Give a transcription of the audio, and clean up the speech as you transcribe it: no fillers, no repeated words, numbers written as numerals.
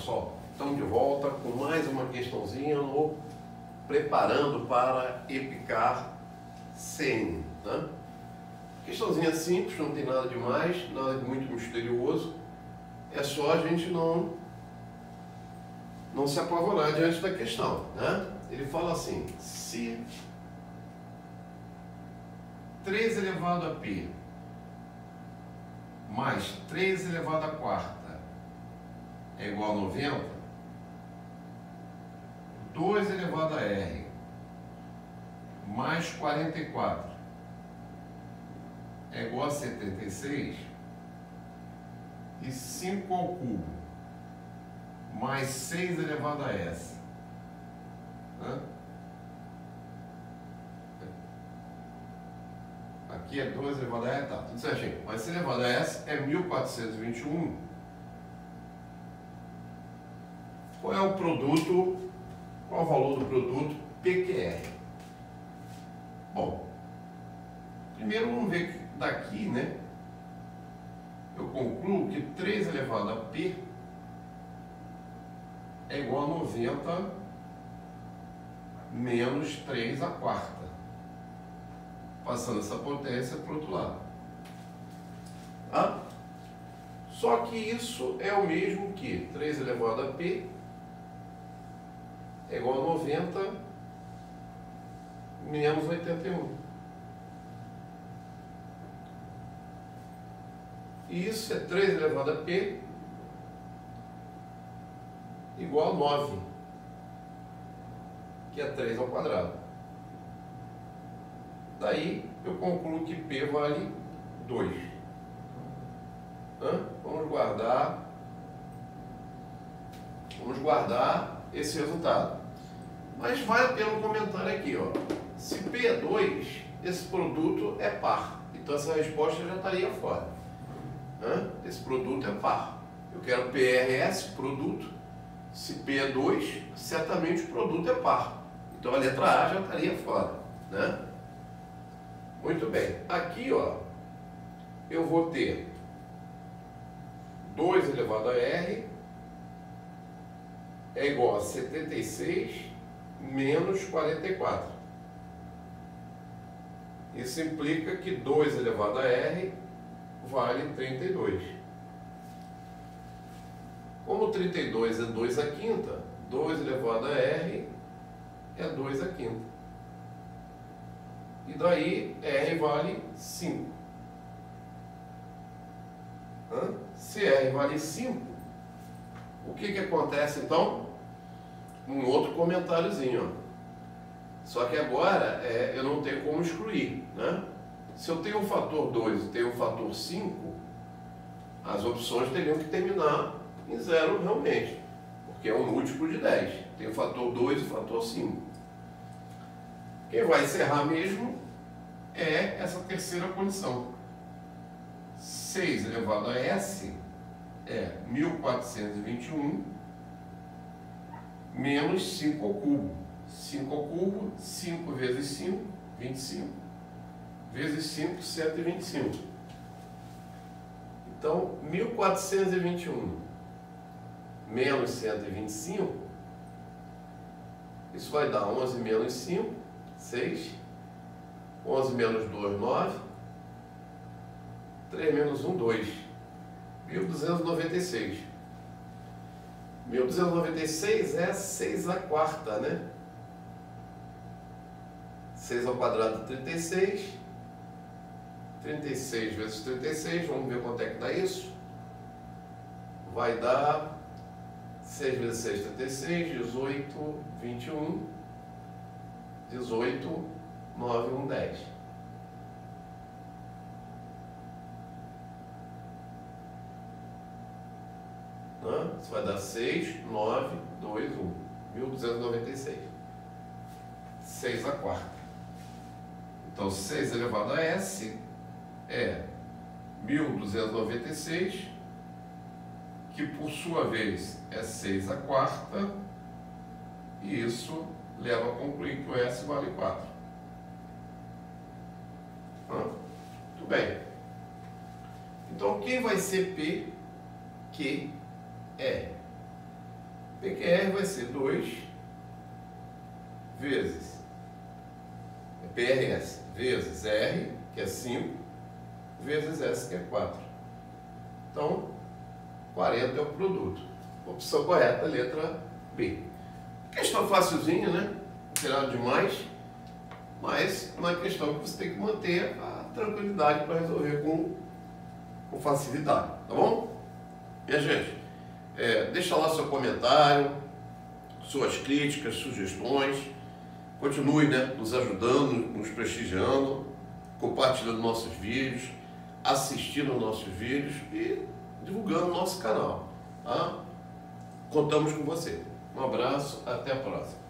pessoal, estamos de volta com mais uma questãozinha no Preparando para EPICAR CN, né? Questãozinha simples, não tem nada demais, nada de muito misterioso, é só a gente não se apavorar diante da questão, né? Ele fala assim: se 3 elevado a P mais 3 elevado a quarta é igual a 90, 2 elevado a R mais 44 é igual a 76, e 5 ao cubo mais 6 elevado a S, né? Aqui é 2 elevado a S, tá, tudo certinho. Mas 6 elevado a S é 1421. Qual é o produto, qual é o valor do produto PQR? Bom, primeiro vamos ver que daqui, né? Eu concluo que 3 elevado a P é igual a 90 menos 3 a quarta. Passando essa potência para o outro lado. Tá? Só que isso é o mesmo que 3 elevado a P é igual a 90 menos 81. E isso é 3 elevado a P igual a 9, que é 3 ao quadrado. Daí eu concluo que P vale 2. Vamos guardar esse resultado. Mas vale a pena um comentário aqui, ó. Se P é 2, esse produto é par. Então essa resposta já estaria fora. Esse produto é par. Eu quero PRS, produto. Se P é 2, certamente o produto é par. Então a letra A já estaria fora, né? Muito bem. Aqui, ó, eu vou ter 2 elevado a R é igual a 76 menos 44. Isso implica que 2 elevado a R vale 32. Como 32 é 2 à quinta, 2 elevado a R é 2 à quinta. E daí R vale 5. Se R vale 5, o que acontece então? Um outro comentáriozinho, ó. Só que agora eu não tenho como excluir, né? Se eu tenho um fator 2 e tenho um fator 5, as opções teriam que terminar em 0 realmente, porque é um múltiplo de 10. Tem o fator 2 e o fator 5. Quem vai encerrar mesmo é essa terceira condição. 6 elevado a S é 1421 menos 5 ao cubo. 5 ao cubo, 5 vezes 5, 25, vezes 5, 125. Então, 1421 menos 125, isso vai dar 11 menos 5, 6. 11 menos 2, 9. 3 menos 1, 2. 1296. 1296 é 6 à quarta, né? 6 ao quadrado, 36. 36 vezes 36, vamos ver quanto é que dá isso. Vai dar 6 vezes 6, 36, 18, 21, 18, 9, 1, 10. Isso vai dar 6, 9, 2, 1. 1296. 6 à quarta. Então, 6 elevado a S é 1296, que por sua vez é 6 à quarta, e isso leva a concluir que o S vale 4. Muito bem. Então, quem vai ser P, Q, E? PQR vai ser 2 vezes PRS vezes R, que é 5, vezes S, que é 4. Então, 40 é o produto. Opção correta, letra B. Questão facilzinha, né? Não tem nada demais, mas uma questão que você tem que manter a tranquilidade para resolver com facilidade, tá bom? Minha gente, deixa lá seu comentário, suas críticas, sugestões. Continue, né, nos ajudando, nos prestigiando, compartilhando nossos vídeos, assistindo nossos vídeos e divulgando o nosso canal. Tá? Contamos com você. Um abraço, até a próxima.